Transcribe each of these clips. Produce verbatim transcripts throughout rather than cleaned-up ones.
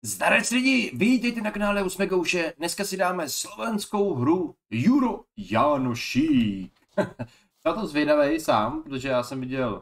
Zdarec lidi, vítejte na kanále Usmegouše. Dneska si dáme slovenskou hru Juro Jánošík. Na to zvědavej sám, protože já jsem viděl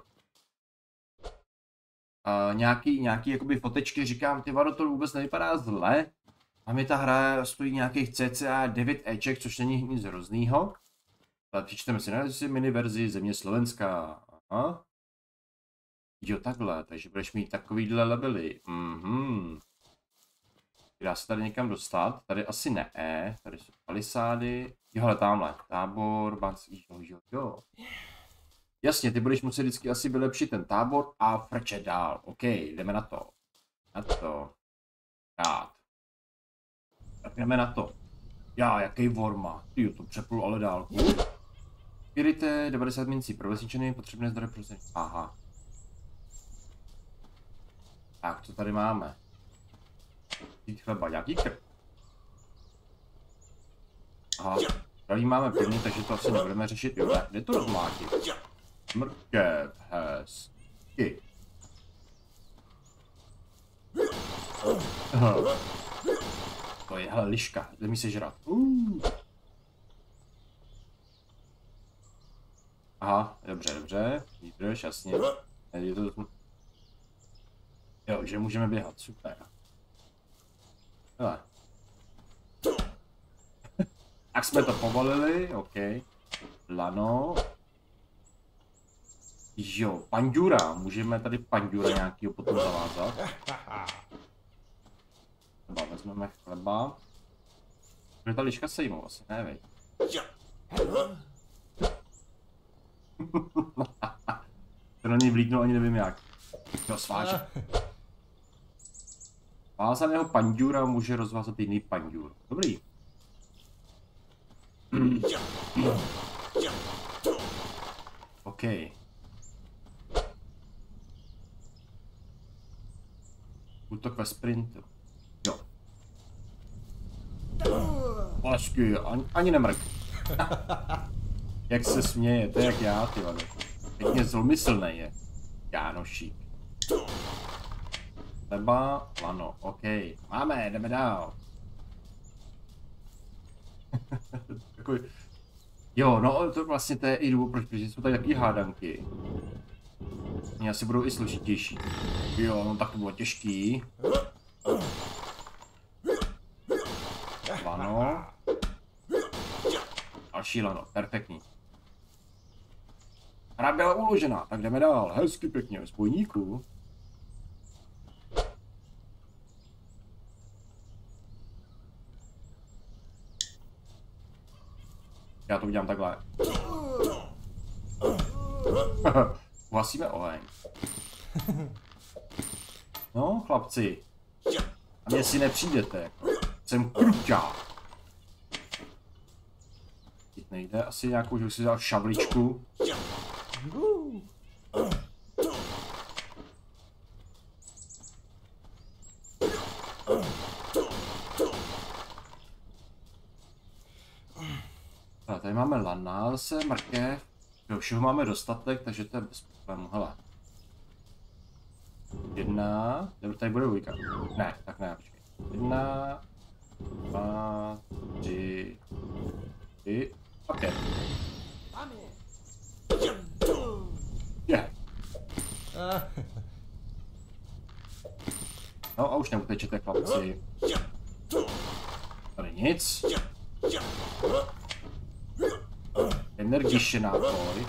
uh, nějaký, nějaký jakoby fotečky, říkám, ty vado, to vůbec nevypadá zle. A mi ta hra stojí nějakých cca devět éček, což není nic hroznýho. Ale přečteme si na mini verzi Země Slovenská. Aha. Jo, takhle, takže budeš mít takovýhle levely. Mhm. Dá se tady někam dostat? Tady asi ne. Tady jsou palisády. Jo, ale tamhle. Tábor, banc, jo, jo, jo. Jasně, ty budeš muset vždycky asi vylepšit ten tábor a frčet dál. OK, jdeme na to. Na to. Dát. Tak jdeme na to. Já, jaký vorma. Jo, to přeplu ale dál. Spirite, devadesát mincí pro vesničeny, potřebné zdroje pro zem. Aha. Tak, co tady máme? Jít chleba, nějaký krb. Aha, tady máme plný, takže to asi nebudeme řešit. Jo, ne, jde to rozmlátit. Mrkev, hezky. Aha. To je, hele, liška, jde mi sežrat. Uh. Aha, dobře, dobře, výdrž, jasně. Je to... Jo, že můžeme běhat, super. Hele. Tak jsme to povolili, OK. Lano. Jo, pandura, můžeme tady pandura nějakýho potom zavázat. Třeba vezmeme chleba. Bude ta liška sejmou, asi ne, vej. To na něj vlítnu, ani nevím jak. To sváže. Vázaného pandura může rozvázat jiný pandur. Dobrý. OK. Útok ve sprintu. Jo. Hezky, ani, ani nemrk. Jak se směje, to je jak já, ty vado. Pěkně zlomyslný je. Jánošík. Chleba, lano, OK. Máme, jdeme dál. Takový... Jo, no to vlastně to je i důvod, proč, protože jsou tady taky hádanky. Oni asi budou i složitější. Jo, no tak to bylo těžký. Lano. Další lano, perfektní. Hra byla uložená, tak jdeme dál. Hezky pěkně, spojníku. Já to udělám takhle. Uhasíme oheň. No, chlapci. A mě si nepřijdete. Jsem kruťák. Teď nejde asi nějakou, že bych si dal šavličku. A tady máme lana, zase mrkev. Jo, všeho máme dostatek, takže to je bez problémů. Hele. Jedna, tady bude dvojka. Ne, tak ne, počkej. Jedna, dva, tři, tři a pět. Je. No a už neutečete, chlapci. Tady nic. Energiše nápoj.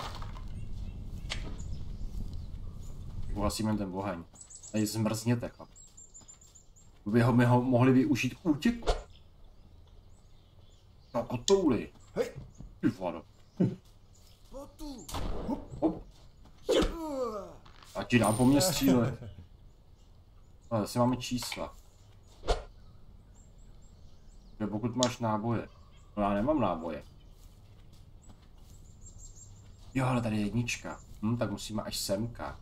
Uhasíme ten oheň. Tady zmrzněte, chlap. By ho, my ho mohli využít k útěku. No, kotouly. Ty vado. Hop. A ti dám po mně střílet. Ale zase máme čísla. Že pokud máš náboje. No já nemám náboje. Jo, ale tady je jednička. Hm, tak musíme až semka.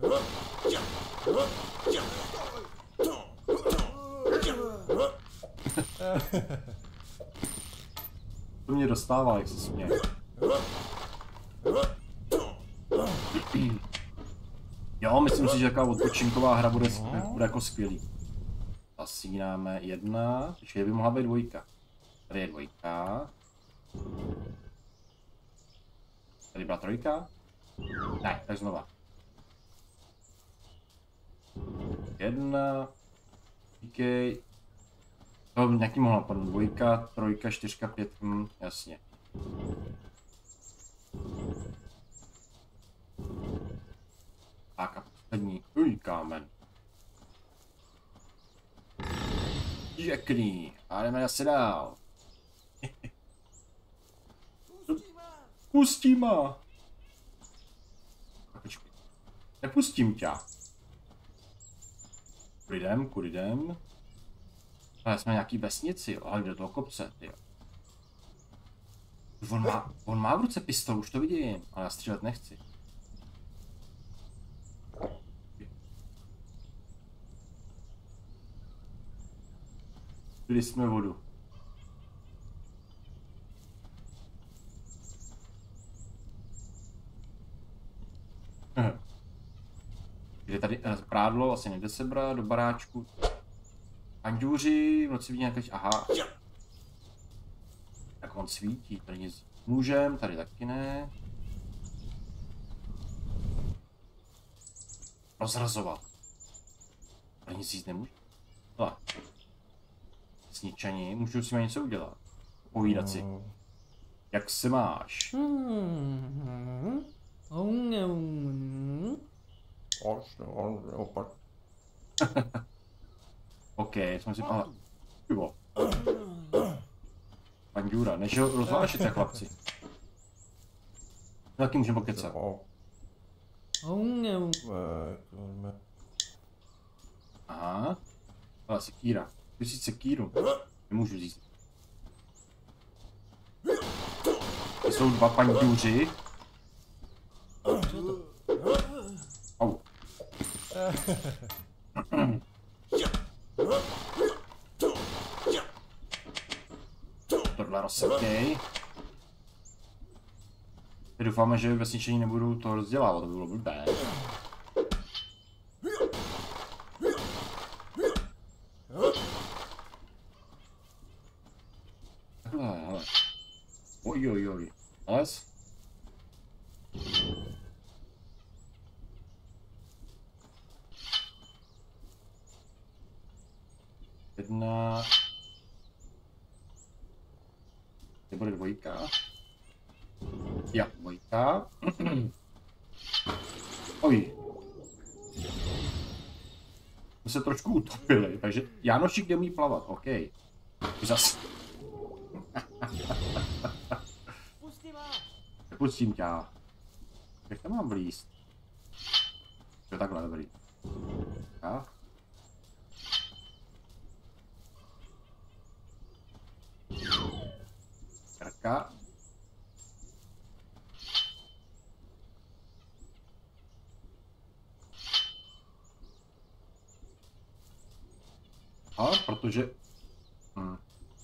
To mě dostává, jak se směje. Jo, myslím si, že taková odpočinková hra bude, bude jako skvělý. Zasínáme jedna, takže by mohla být dvojka. Tady je dvojka. Tady byla trojka. Ne, tak znova. Jedna. Díkej. To nějaký mohla padnout. Dvojka, trojka, čtyřka, pět. Hm, jasně. Tak a poslední. Uj, kámen. Pěkný. A jdeme zase dál. Pustí ma. Počkej. Nepustím tě. Kudy jdem, kudy jdem. Ale jsme nějaký vesnici, jo. Ale do toho kopce, jo. On má, on má v ruce pistol, už to vidím, ale já střílet nechci. Byli jsme vodu. Jde tady prádlo, asi nejde se brát do baráčku. Andůři, v noci vidí nějaký, aha. Tak on svítí, tady nic můžem, tady taky ne. Rozrazovat. Tady nic jít nemůže. Tak. Sničení, můžu s nimi něco udělat. Povídat si. Jak se máš? OK, jsme si... Ale... Pivo. Pandura, než ho rozvážíte, chlapci. Taky můžeme pokecat. Aha. Ale sekíra. Chci si sekíru. Nemůžu říct. To jsou dva panduři. Au. Tohle rozsekej. Doufáme, že vesničení nebudou to rozdělávat, to by bylo blbé. Takhle, hele. Oj, oj, oj. Les. Jedna. Kde bude dvojka? Ja, dvojka. Oj. My se trošku utopili, takže Jánošík jde umí plavat, OK. Zas. Nepustím tě. Jak to mám vlízt? Jo, takhle, dobrý. Tak. Krka. A protože... Hm.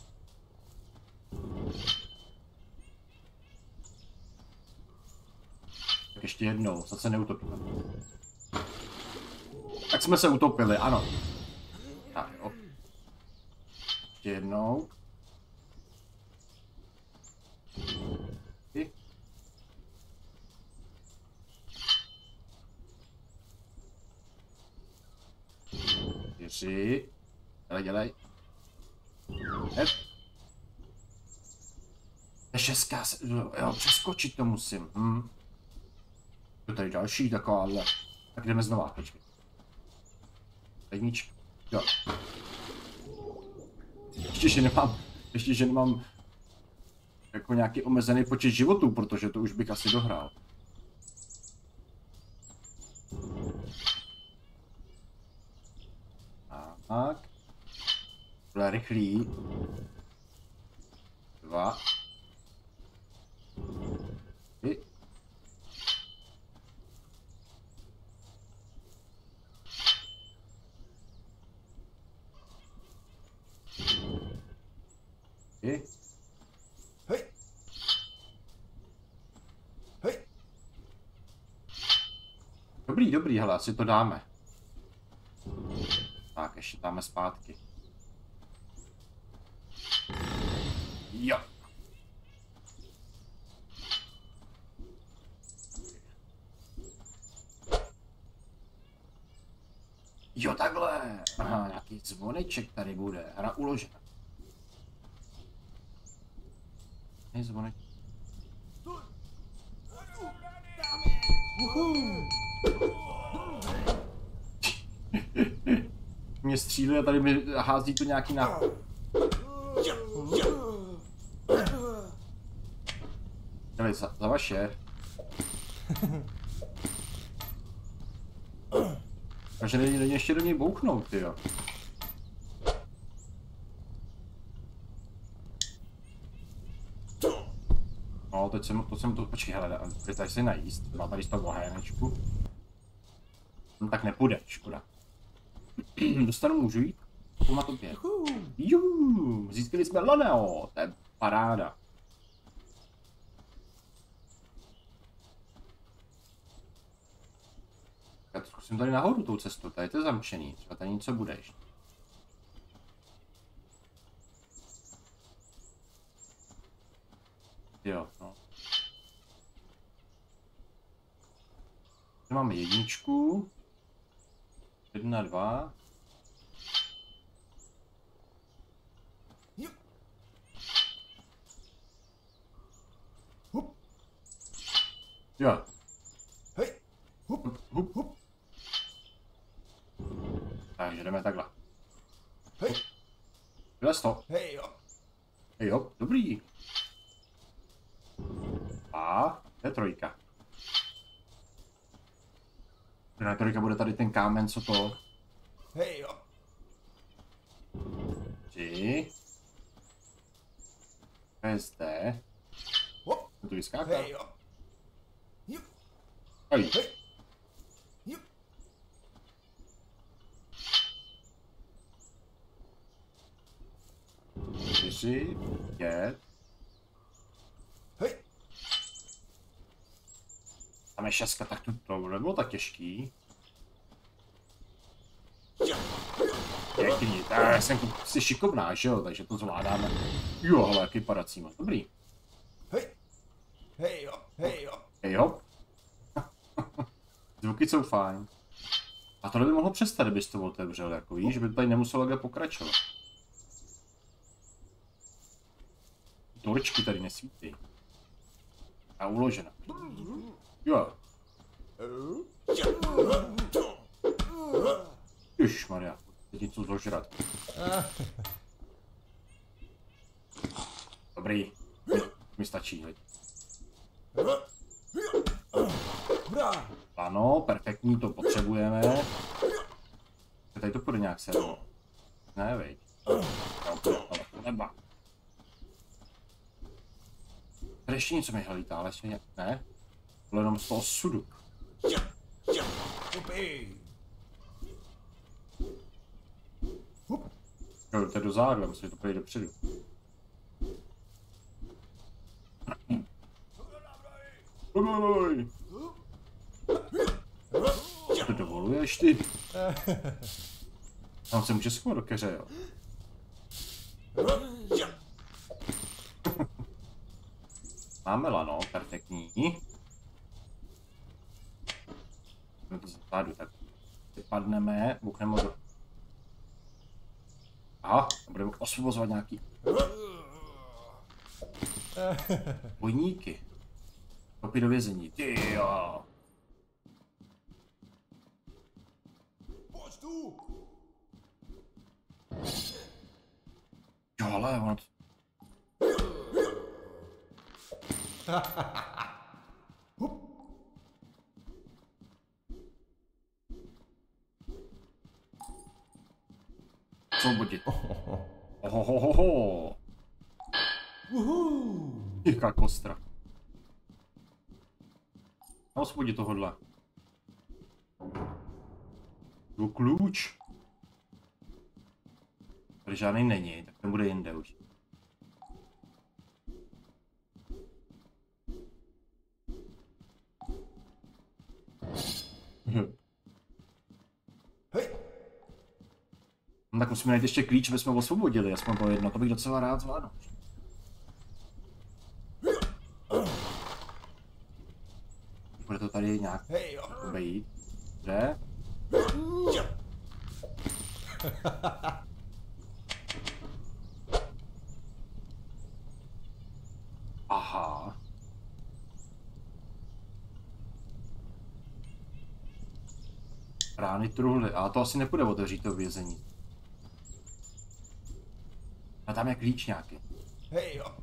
Tak ještě jednou, snad se neutopíme. Tak jsme se utopili, ano. Tak jo. Ještě jednou. Ty. Čtyři. Dělej, dělej. Pět. To je šestka, jo, přeskočit to musím. Hm. To tady další takováhle. Tak jdeme znova, počkej. Jednička. Jo. Ještě, že nemám, ještě, že nemám jako nějaký omezený počet životů, protože to už bych asi dohrál. Tak. Tohle rychlý. Dva. Tři. Tři. Hej. Hej. Dobrý, dobrý, hele, asi to dáme. Tak, ještě dáme zpátky. Jo. Jo, takhle. Aha, nějaký zvoneček tady bude. Hra uložena. Je zvoneček. Mě střílí a tady mi hází to nějaký na... Dali, za, za vaše. Takže není ještě do něj bouchnout, tyjo. No, teď jsem, to jsem to, počkej, hele, tady se najíst, má tady spát ohénečku. No tak nepůjde, škoda. Dostanu, můžu jít? To má to pět. Juhu, získali jsme Laneo, to je paráda. Já to zkusím tady nahoru tou cestu, tady to je zamčený, třeba tady něco bude ještě. Jo, no. Tady máme jedničku. Jedna, dva. Jo. Hej. Hup, hup, hup. Takže jdeme takhle. Hej. Vylez to. Hej, jo. Hej, jo, dobrý. A to je trojka. Na trojka bude tady ten kámen, co to? Hej, jo. Tři. To je zde. Hop. To tu vyskáká. Hej, jo. Jup. Hej. Hej. Jup. Čtyři. Pět. Hej. Tam je šestka, tak to, to nebylo tak těžký. Pěkný, tak jsem si šikovná, že jo, takže to zvládáme. Jo, ale jaký padací má, dobrý. Hej. Hej, jo. Hej, jo. Hej hop. Zvuky jsou fajn. A tohle by mohlo přestat, kdybys to otevřel, jako víš, že by to tady nemuselo takhle pokračovat. Torčky tady nesvítí. A uložena. Jo. Ježišmarja, teď něco zožrat. Dobrý. Mi stačí, veď. Ano, perfektní, to potřebujeme. Tady to půjde nějak se. Ne, veď. Neba. Tady ještě něco mi hlítá, ale ještě nějak... Ne? To jenom z toho sudu. Jo, to je do zádu, já myslím, že to půjde dopředu. Co to dovoluješ ty? On se může schovat do keře, jo. Máme lano, perfektní. Jdeme to zádu, tak vypadneme, bukneme do... Aha, budeme osvobozovat nějaký... Bojníky. Kopy do vězení, ty jo. Jo, ale ono to... Svobodit. Ohohohoho. Jaká kostra. A osvobodit tohodle. Jo, klíč. Tady žádný není, tak ten bude jinde už. Hej. No tak musíme najít ještě klíč, aby jsme osvobodili, aspoň to jedno, to bych docela rád zvládl. Bude to tady nějak obejít. Kde? Aha. Rány truhly, ale to asi nepůjde otevřít to vězení. A tam je klíč nějaký. Hej, jo.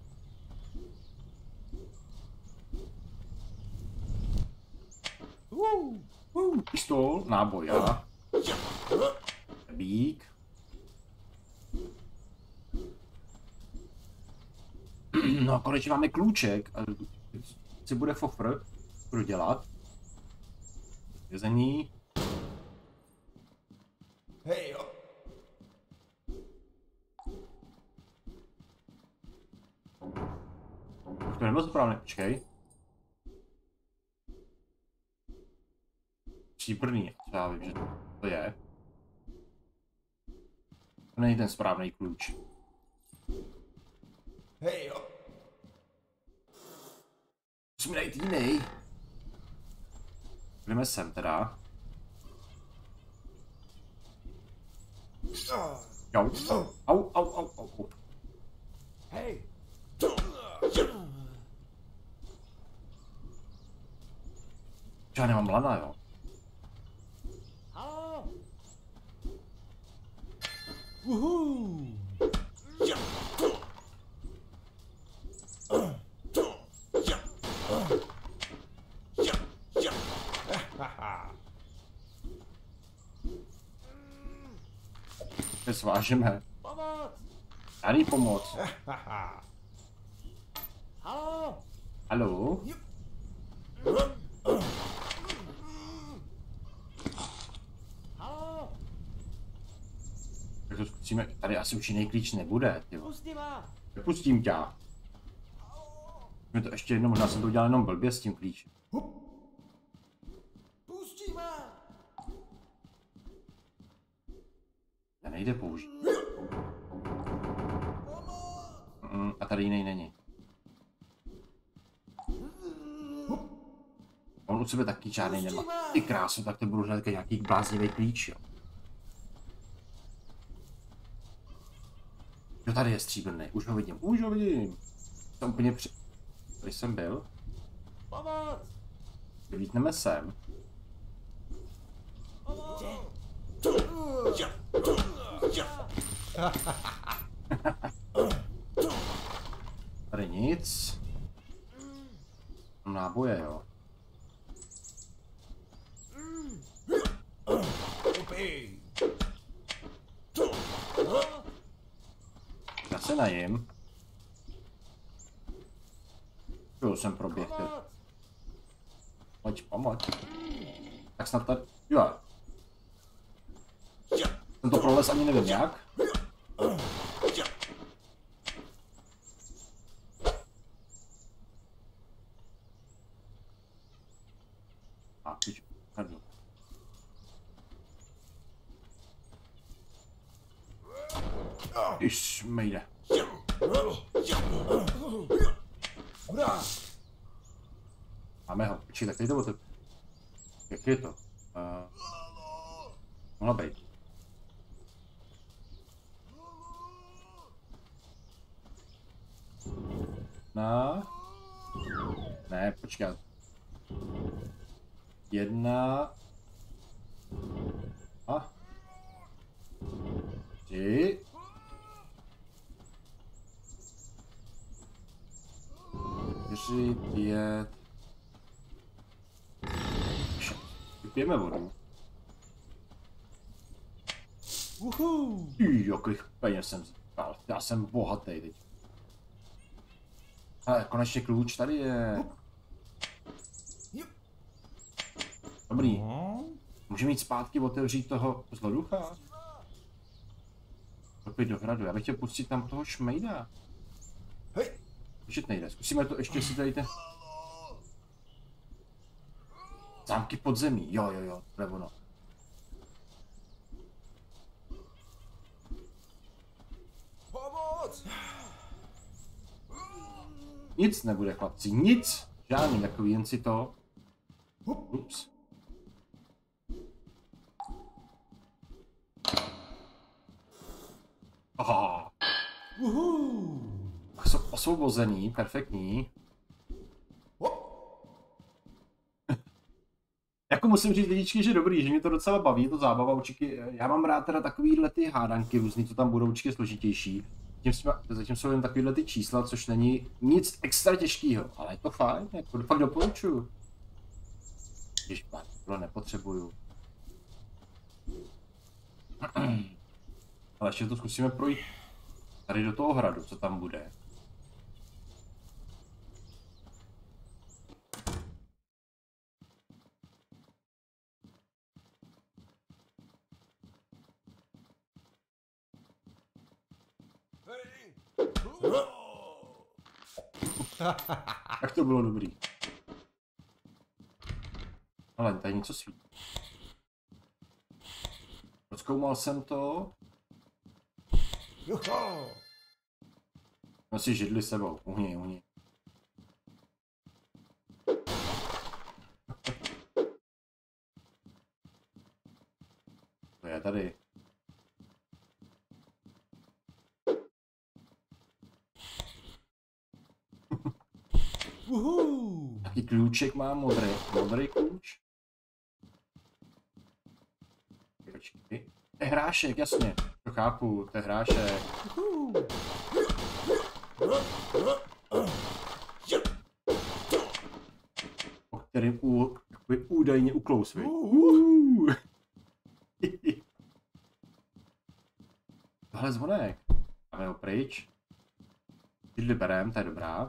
Uh, uh, pistol, náboj, a bík. No a konečně máme klíček. Co bude fofr? Budu dělat. Vězení. Hej, jo. To nebylo správně, počkej. Stříbrný, co já vím, že to je. To není ten správný klíč. Hej, jo. Musíme najít jiný. Jdeme sem teda. Au, au, au, au, au, au. Hej. Já nemám lana, jo. Halo. Uhu. Se svážeme. Pomoc. Tady pomoc. Halo. Haló? Halo. Tak to zkusíme, tady asi už jiný klíč nebude, ty vole. Pustí ma. Nepustím tě. Mě to ještě jednou, možná jsem to udělal jenom blbě s tím klíčem. Pustí ma. To nejde použít. Mm, a tady jiný není. On u sebe taky žádný nemá. Ty krásu, tak to budu hledat nějaký bláznivý klíč, jo. Jo, tady je stříbrný, už ho vidím, už ho vidím. Jsem úplně při... Tady jsem byl. Pomoc. Vylítneme sem. Tady nic. Náboje, jo. Upij. Já se najím. Jo, jsem proběh. Pojď, pomoct. Tak snad tady... Jo. Jsem to prolez ani nevím jak. A, pič, hrdnu. Iš, mejde. Máme ho, počkej, tak tady to bylo to... Jak je to? Uh, mohla být. Na... Ne, počkat. Jedna... A... Tři... Čtyři, pět... Šest. Vypijeme vodu. Uhu. Jakých peněz jsem získal. Já jsem bohatý teď. Ale konečně klíč tady je. Dobrý. Můžeme jít zpátky otevřít toho zloducha? Opět do hradu. Já bych chtěl pustit tam toho šmejda. Hej. Počít nejde. Zkusíme to ještě si tady ten... Zámky podzemí. Jo, jo, jo. To je ono. Nic nebude, chlapci, nic. Žádný takový, jen si to. Ups. Aha. Osvobozený, perfektní. Jako musím říct lidičky, že dobrý, že mě to docela baví, je to zábava určitě. Já mám rád teda takovýhle ty hádanky různý, co tam budou určitě složitější. Zatím, zatím jsou jen takovýhle ty čísla, což není nic extra těžkého, ale je to fajn, jako fakt doporučuju. Ježpán, tohle nepotřebuju. Ale ještě to zkusíme projít tady do toho hradu, co tam bude. Tak to bylo dobrý. Ale tady něco svítí. Rozkoumal jsem to. No si židli sebou. Uhni, uhni. To je tady. Uhu. Taký klíček mám, modrý, modrý klíč. Počkej. To je hrášek, jasně. To chápu, to je hrášek. O kterým u, údajně uklous, vy. Uh. Tohle zvonek. Máme ho pryč. Židli berem, to je dobrá.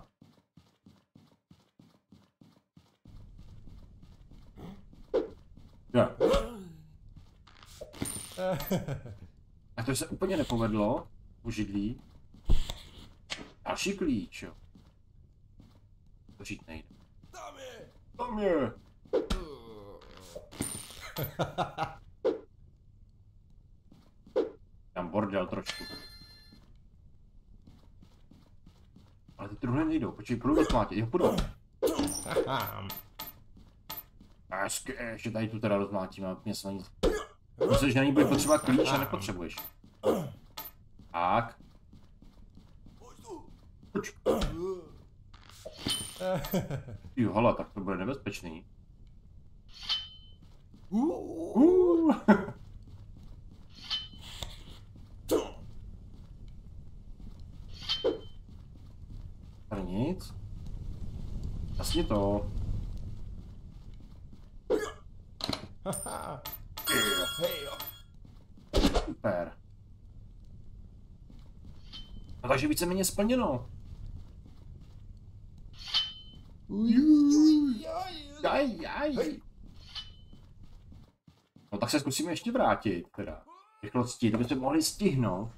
Ja. A to se úplně nepovedlo u židlí. Další klíč, jo. To říct nejde. Tam je! Tam je! Tam bordel trošku. Ale ty truhly nejdou, počkej, půjdu rozmlátit, jo, půjdu. A ještě tady tu teda rozmlátíme, mě se nic. Myslíš, že na ní bude potřeba klíč a nepotřebuješ. Tak. Pojď. Jo, hala, tak to bude nebezpečný. Uh. Tady nic. Jasně to. Super. No takže víceméně splněno. Jaj, jaj. No tak se zkusíme ještě vrátit, teda. Rychlostí, kdybyste mohli stihnout.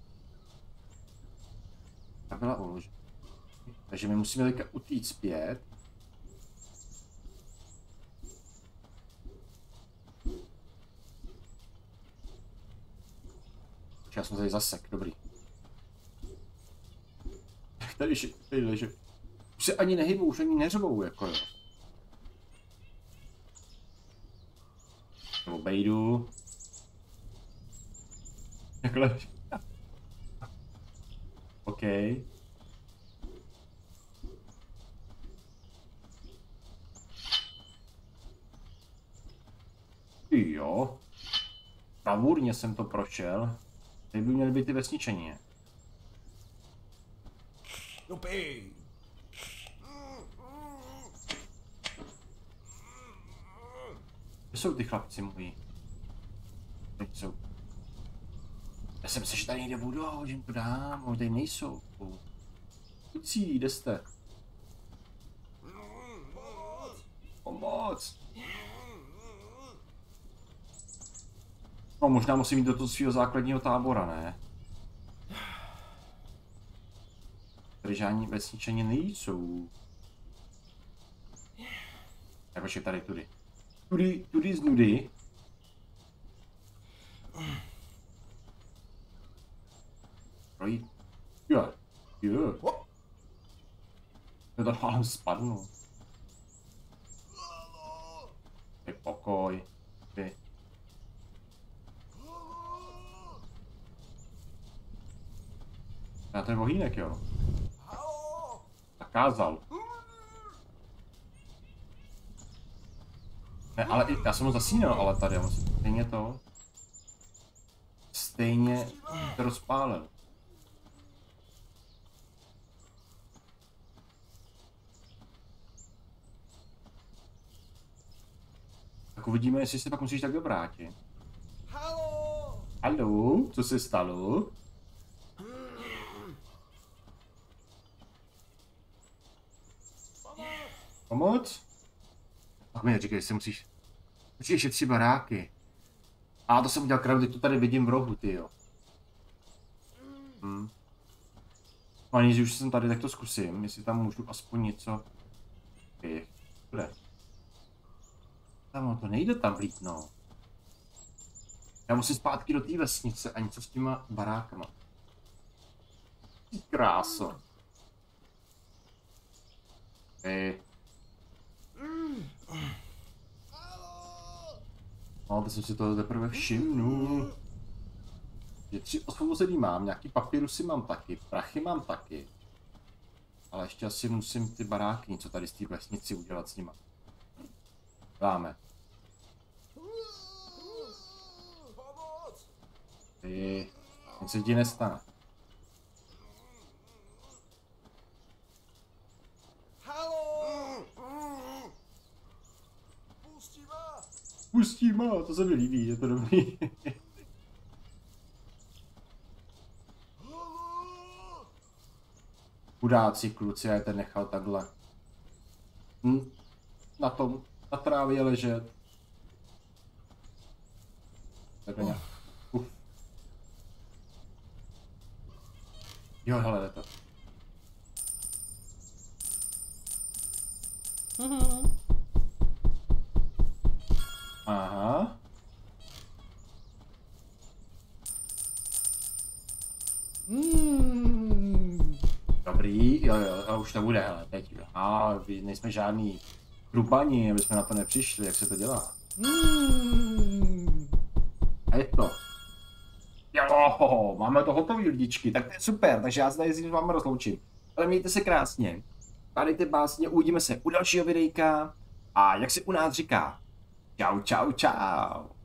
Ta byla uložena. Takže my musíme teďka utít zpět. Já jsem tady zasek, dobrý. Tady, tady leží. Už se ani nehybou, už ani neřvou, jako jo. Obejdu. Jak leží. OK. Jo. Bravurně jsem to prošel. Tady by měly být ty vesničení. Jupi. Kde jsou ty chlapci moji? Kde jsou? Já jsem se, že tady někde budou, že jim to dám, oni tady nejsou. Kucí, kde jste? Pomoc! No možná musím jít do toho svého základního tábora, ne? Tady žádní vesničani nejsou. Jakože tady tudy. Tudy, tudy z nudy. Projít. Jo, jo. To to ale spadnu. Ty pokoj. Ty. Já ten vohýnek, jo. Zakázal. Ne, ale i, já jsem ho zasínal, ale tady, on stejně to. Stejně to rozpálil. Tak uvidíme, jestli se pak musíš tak vrátit. Halo! Haló, co se stalo? Pomoc? Tak mi neříkej, že si musíš... Musíš šetřit baráky. A to jsem udělal krávě, teď to tady vidím v rohu, ty jo. Hm. No ani, že už jsem tady, tak to zkusím, jestli tam můžu aspoň něco... Ty, kde? Tam to nejde tam vlítnout. Já musím zpátky do té vesnice a něco s těma barákama. Kráso. Ty. No, to jsem si to teprve všimnul. Že tři osvobozený mám, nějaký papírusy mám taky, prachy mám taky. Ale ještě asi musím ty baráky něco tady z té vesnici udělat s nima. Dáme. Ty, nic se ti nestane. Pustí má, to se mi líbí, je to dobrý. Chudáci kluci, já je ten nechal takhle. Hm. Na tom, na trávě ležet. Takhle nějak. Uf. Jo, hele, jde to. Aha. Mm. Dobrý, jo, jo, a už to bude, hele, teď. A nejsme žádný trupani, aby jsme na to nepřišli, jak se to dělá. Mm. A je to. Jo, máme to hotový, lidičky, tak to je super, takže já se tady s vámi rozloučím. Ale mějte se krásně. Tady ty básně, uvidíme se u dalšího videjka. A jak se u nás říká, čau, čau, čau.